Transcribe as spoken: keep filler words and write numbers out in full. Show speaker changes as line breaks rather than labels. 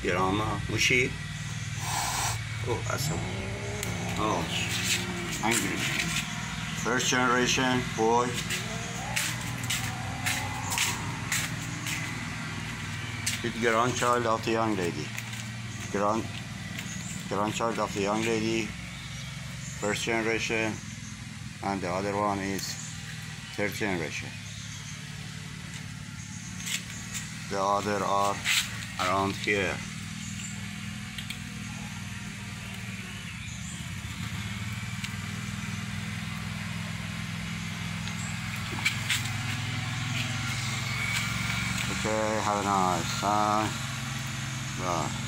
grandma, mushy. Oh, awesome. Oh, angry. First generation boy. With grandchild of the young lady. Grand, grandchild of the young lady. First generation. And the other one is third generation. The other are around here. Okay, have a nice time. Bye.